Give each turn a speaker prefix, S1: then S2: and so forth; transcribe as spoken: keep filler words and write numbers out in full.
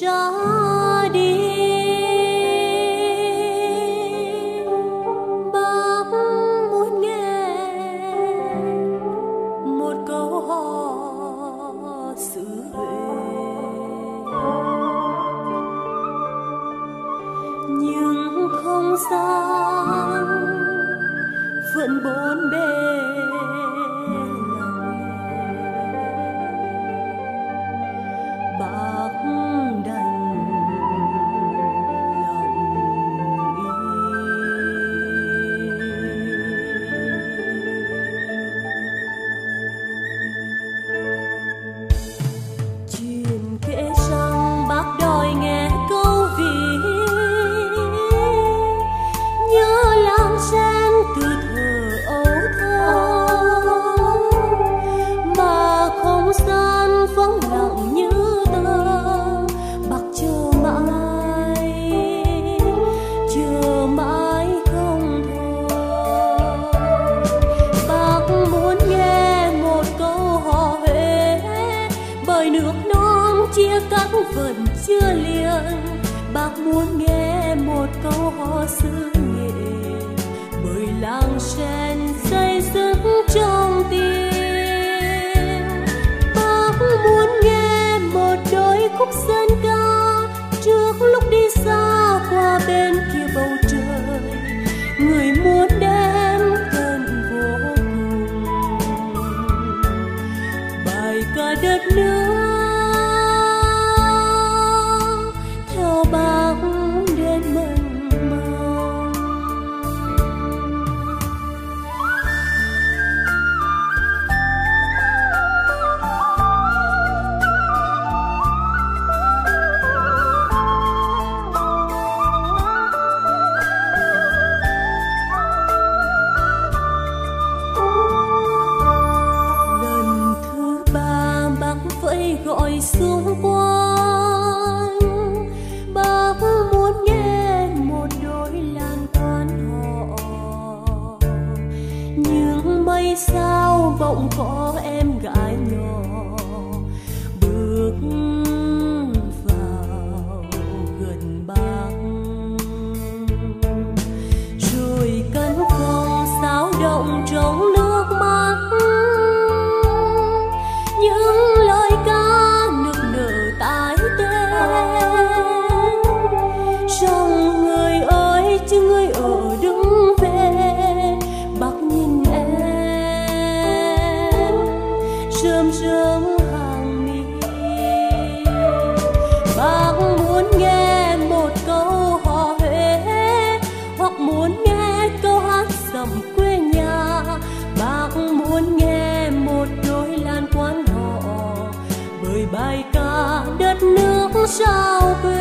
S1: ra đi. Bác muốn nghe một câu hò xứ Huế, nhưng không gian vẫn bốn bề lặng lẽ. Bác đành lặng im. Chuyện kể rằng bác đòi nghe câu ví, nhớ làng sen từ thuở ấu thơ, mà không gian vắng lặng như tơ. Bác chờ mãi, chờ mãi không thôi. Bác muốn nghe một câu hò Huế, bởi nước non chia cắt vẫn chưa liền. Bác muốn nghe một câu hò xứ Nghệ, bởi làng sen xây dựng trong tim. Bác muốn nghe một đôi khúc dân ca trước lúc đi xa qua bên kia bầu trời. Người muốn đến gần vô cùng, bài ca đất nước theo bác đến mần mong. Lần thứ ba bác vẫy gọi xuống quán. Bác muốn nghe một đôi lan toán họ, nhưng mây sao bỗng có em gái nhỏ bước vào gần bác. Rồi căn phòng xáo động trong nước mắt, những lời ca nức nở tái tên. Rằng người ơi chứ người ở đứng về, bác nhìn em rơm rớm hàng mi. Bác muốn nghe một câu hò Huế, hoặc muốn nghe câu hát dặm quê nhà. Bác muốn nghe một đôi lan quan họ, bởi bài ca đất nước sao quê.